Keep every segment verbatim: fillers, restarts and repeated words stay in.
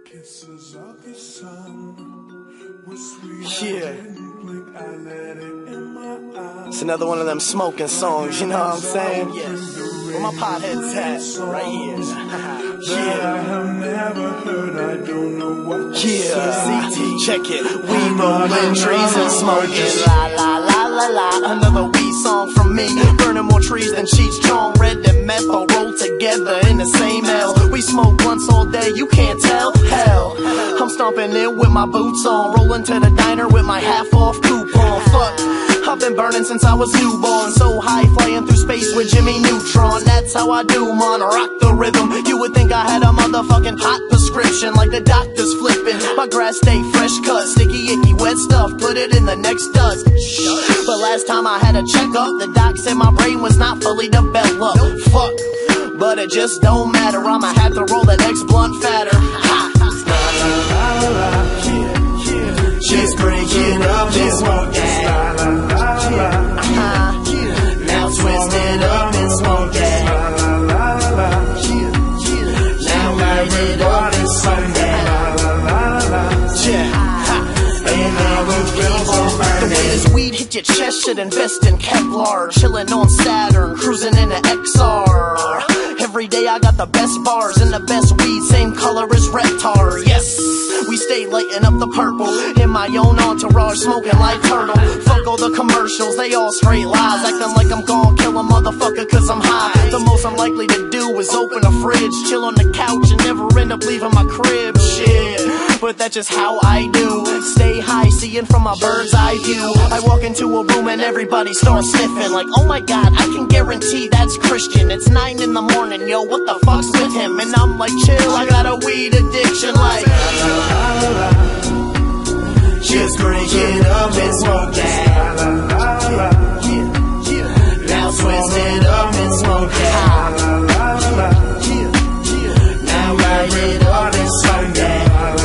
Kisses of the sun were sweet. Yeah. I didn't blink, I let it in my eyes. It's another one of them smoking songs, you know what I'm saying? Yes. Where my potheads at? Right here. Yeah. I have never heard, I don't know what to Yeah. say. C T, check it. We rolling trees and smoking. La la la la la. Another weed song from me. Burning more trees than Cheech Chong. Red and meth all rolled together in the same L. We smoke blunts all day, you can't tell. Hell, I'm stomping in with my boots on. Rolling to the diner with my half off coupon. Fuck, I've been burning since I was newborn. So high, flying through space with Jimmy Neutron. That's how I do, man, rock the rhythm. You would think I had a motherfucking pot prescription, like the doctor's flipping. My grass stay fresh cut, sticky, icky, wet stuff. Put it in the next dust. But last time I had a checkup, the doc said my brain was not fully developed. Fuck, but it just don't matter. I'ma have to roll the next blunt fatter. Ha. Just breaking up and smoking. Uh-huh. Now twisted up and smoking. Now light it up and smoking. And now we'll keep on burning. The way this weed hit your chest should invest in Kevlar. Chilling on Saturn, cruising in the X R. Every day I got the best bars and the best weed, same color as Reptar. Yes, we stay lighting up the purple in my own entourage, smoking like turtle. Fuck all the commercials, they all straight lies, acting like I'm gon' kill a motherfucker cause I'm high. The most I'm likely to do is open a fridge, chill on the couch and never end up leaving my crib. Shit, but that's just how I do. Stay high, seeing from my bird's eye view. I walk into a room and everybody starts sniffing like, oh my god, I can guarantee that's Christian. It's nine in the morning, yo, what the fuck's with him? And I'm like, chill, I got a weed addiction, like just breaking up and smoking. Now twisted up and smoking. Now light it up and smoking.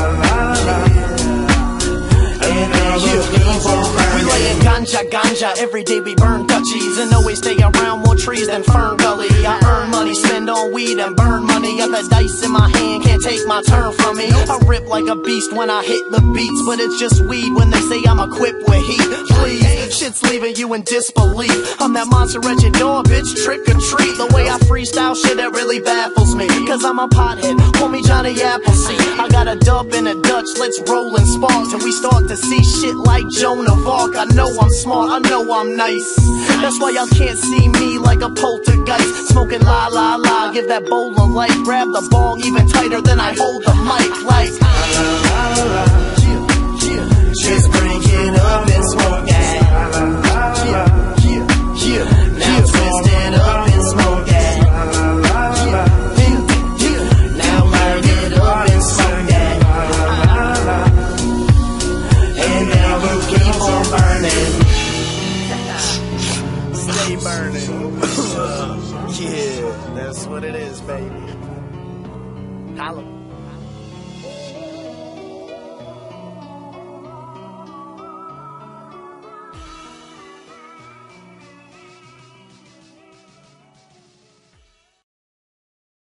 And now you keep on burning. We laying ganja, ganja, every day we burn Dutchies. And always stay around more trees than Fern Gully. I earn money, spend on weed and burn money. Got the dice in my hand, can't take my turn from me. I rip like a beast when I hit the beats, but it's just weed when they say I'm equipped with heat. Please, shit's leaving you in disbelief. I'm that monster at your door, bitch, trick or treat. The way I freestyle shit, that really baffles me. Cause I'm a pothead, call me Johnny Appleseed. I got a dub and a Dutch, let's roll and spark till we start to see shit like Joan of Arc. I know I'm smart, I know I'm nice. That's why y'all can't see me like a poltergeist. Smoking la la la, give that bowl of light. Grab the bong even tighter than I hold the mic. Like just breaking up and smoking. Now twisted up and smoking. Now light it up and smoking. And now we'll keep on burning. Stay burning. Yeah, that's what it is, baby. Holla.